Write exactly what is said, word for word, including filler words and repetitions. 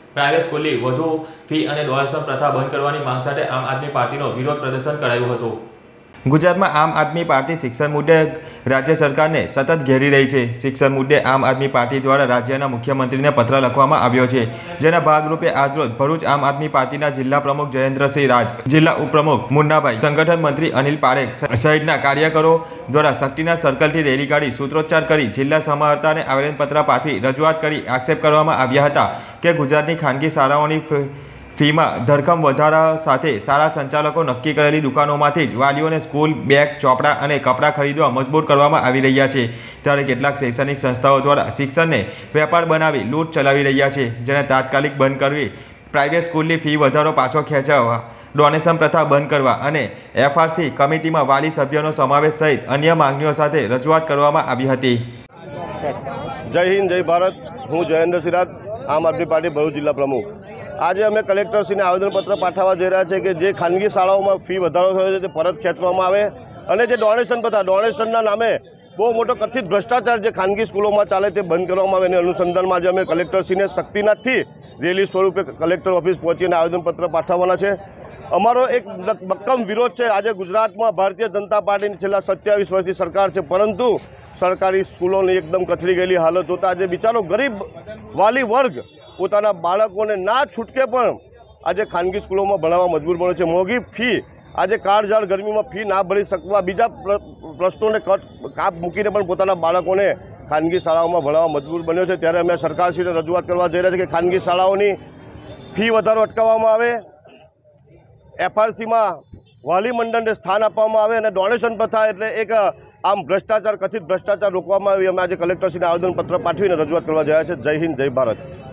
Private સ્કૂલની વધુ fee અને ડોનેશન પ્રથા બંધ કરવાની માંગ સાથે આમ આદમી પાર્ટીનો વિરોધ પ્રદર્શન કરાયું હતું। ગુજરાતમાં આમ આદમી પાર્ટી શિક્ષણ મુદ્દે રાજ્ય સરકારને સતત ઘેરી રહી છે। શિક્ષણ મુદ્દે આમ આદમી પાર્ટી દ્વારા રાજ્યના મુખ્યમંત્રીને પત્ર લખવામાં આવ્યો છે, જેના ભાગરૂપે આજરોજ ભરૂચ આમ આદમી પાર્ટીના જિલ્લા પ્રમુખ જયેન્દ્રસિંહ રાજ, જિલ્લા ઉપપ્રમુખ મુન્નાભાઈ, સંગઠન મંત્રી અનિલ પારેખ સહિતના કાર્યકરો દ્વારા શક્તિનાથ સર્કલથી રેલી કાઢી સૂત્રોચ્ચાર કરી જિલ્લા સમાહર્તાને આવેદનપત્ર પાઠવી રજૂઆત કરી આક્ષેપ કરવામાં આવ્યા હતા કે ગુજરાતની ખાનગી શાળાઓની ફીમાં ધરખમ વધારા સાથે શાળા સંચાલકો નક્કી કરેલી દુકાનોમાંથી જ વાલીઓને સ્કૂલ બેગ, ચોપડા અને કપડાં ખરીદવા મજબૂર કરવામાં આવી રહ્યા છે, ત્યારે કેટલાક શૈક્ષણિક સંસ્થાઓ દ્વારા શિક્ષણને વેપાર બનાવી લૂંટ ચલાવી રહ્યા છે, જેને તાત્કાલિક બંધ કરવી, પ્રાઇવેટ સ્કૂલની ફી વધારો પાછો ખેંચવા, ડોનેશન પ્રથા બંધ કરવા અને એફઆરસી કમિટીમાં વાલી સભ્યોનો સમાવેશ સહિત અન્ય માંગણીઓ સાથે રજૂઆત કરવામાં આવી હતી। જય હિન્દ, જય ભારત। હું જયેન્દ્રસિંહ રાજ, આમ આદમી પાર્ટી ભરૂચ જિલ્લા પ્રમુખ। આજે અમે કલેક્ટરશ્રીને આવેદનપત્ર પાઠવવા જઈ રહ્યા છીએ કે જે ખાનગી શાળાઓમાં ફી વધારો થયો છે તે પરત ખેંચવામાં આવે અને જે ડોનેશન પ્રથા ડોનેશનના નામે બહુ મોટો કથિત ભ્રષ્ટાચાર જે ખાનગી સ્કૂલોમાં ચાલે તે બંધ કરવામાં આવે એની અનુસંધાનમાં આજે અમે કલેક્ટરશ્રીને શક્તિનાથથી રેલી સ્વરૂપે કલેક્ટર ઓફિસ પહોંચીને આવેદનપત્ર પાઠવવાના છે। અમારો એક મક્કમ વિરોધ છે। આજે ગુજરાતમાં ભારતીય જનતા પાર્ટીની છેલ્લા સત્યાવીસ વર્ષથી સરકાર છે, પરંતુ સરકારી સ્કૂલોની એકદમ કથળી ગયેલી હાલત જોતાં આજે બિચારો ગરીબ વાલી વર્ગ પોતાના બાળકોને ના છૂટકે પણ આજે ખાનગી સ્કૂલોમાં ભણાવવા મજબૂર બન્યો છે। મોંઘી ફી આજે કાળઝાળ ગરમીમાં ફી ના ભરી શકવા બીજા પ્રશ્નોને કટ કાપ મૂકીને પણ પોતાના બાળકોને ખાનગી શાળાઓમાં ભણાવવા મજબૂર બન્યો છે। ત્યારે અમે સરકારશ્રીને રજૂઆત કરવા જઈ રહ્યા છીએ કે ખાનગી શાળાઓની ફી વધારો અટકાવવામાં આવે, એફઆરસીમાં વાલી મંડળને સ્થાન આપવામાં આવે અને ડોનેશન પ્રથા એટલે એક આમ ભ્રષ્ટાચાર કથિત ભ્રષ્ટાચાર રોકવામાં આવે। અમે આજે કલેક્ટરશ્રીને આવેદનપત્ર પાઠવીને રજૂઆત કરવા જયા છે। જય હિન્દ, જય ભારત।